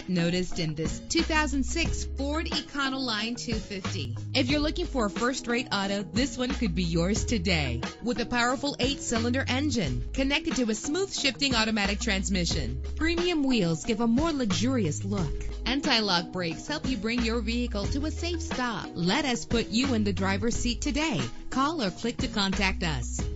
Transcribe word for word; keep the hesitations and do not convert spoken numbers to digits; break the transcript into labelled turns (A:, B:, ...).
A: get noticed in this two thousand six Ford Econoline two fifty. If you're looking for a first-rate auto, this one could be yours today. With a powerful eight-cylinder engine connected to a smooth shifting automatic transmission, premium wheels give a more luxurious look. Anti-lock brakes help you bring your vehicle to a safe stop. Let us put you in the driver's seat today. Call or click to contact us.